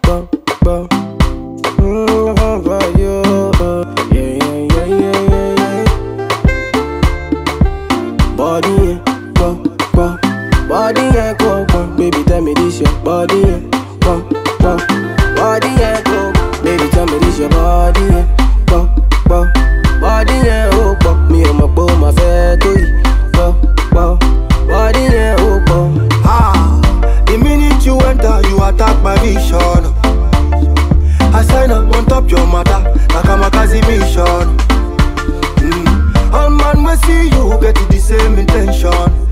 go, go. For you. Yeah. Body, go, go. Body, go, go. Baby, tell me this your body, go, go. Body, go. Baby, tell me this your body, go, go. Body, oh, go. Me and my boy, my fair to you, go, go. Body, oh, go. The minute you enter, you attack my vision. I sign up on top your mother, like I'm a Kazi mission. All man will see you get the same intention.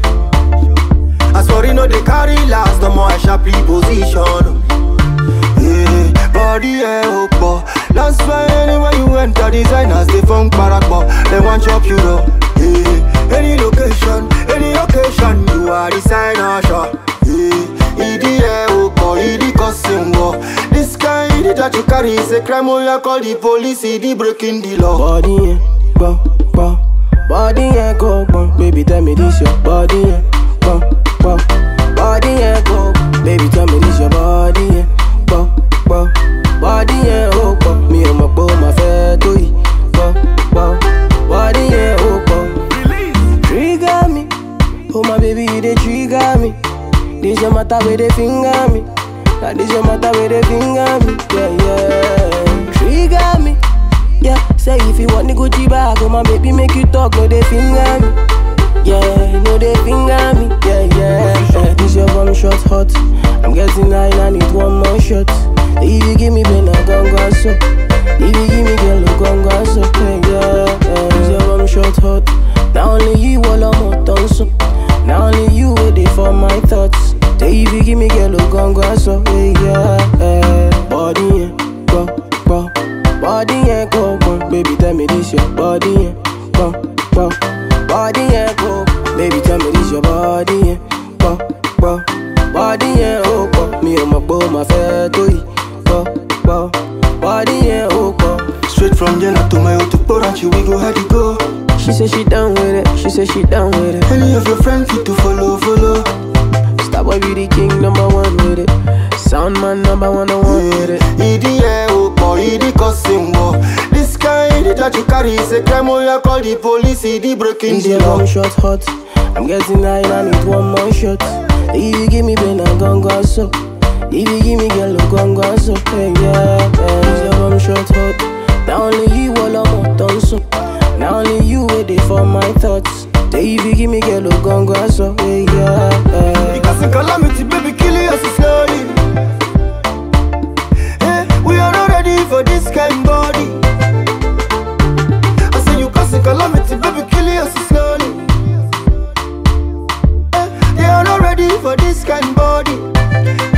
As for you know they carry last, the more I sharp position. Yeah, body opo. That's why anywhere you enter, designers they funk barakbo. They want chop you know. Yeah, any location, any occasion, you are designer sure. Yeah, idi opo, idi cousin wo. This kind that you carry is a crime. Oh, you call the police, idi breaking the law. Body go, go. Body go, go. Baby, tell me this your body go, go. Body go. Baby, tell me this your body go, go. Body go, go. Me and my boy, my fair to you, go, go. Body go. Trigger me, oh my baby, they trigger me. This your matter where they finger me. Now this your matter where they finger me. Yeah. Trigger me. Yeah, say if you want the Gucci bag, oh my baby make you talk, no they finger me. Yeah, no they finger me. Yeah. This your one shot hot. I'm getting high, I need one more shot. If you give me pen, I gon' go so. If you give me girl, I gon' go so. Yeah. This your one shot hot. Now only you all I'm on tongue so. Now only you waiting for my thoughts. Say if you give me girl, I gon' go so. Yeah. Body, go, go. Body go, go. Baby, tell me this your body go, go. Body go. Baby, tell me this your body go, go. Body go, go. Me and my boy, my fair to you, go, go. Body go. Straight from Jena to my auto Poranchi, we go how to go. She said she down with it. She said she down with it. Any of your friends fit to follow. Star boy be the king, #1 with it. Sound man #1 with it. Idi opo, idi cousin wo. This kind that you carry is a crime. Oh, you call the police, idi breaking the law. One shot hot. I'm getting high, I need one more shot. If you give me pen, I gon' go so. If you give me girl, I gon' go so. Yeah. This one shot hot. Now only you all I'm on tongue so. Now only you waiting for my thoughts. Say if you give me girl, I gon' go so. Yeah. Because in calamity, baby, kill you slowly. Hey, we are not ready for this kind body. I say you cause in calamity, baby, kill you slowly. Hey, they are not ready for this kind body.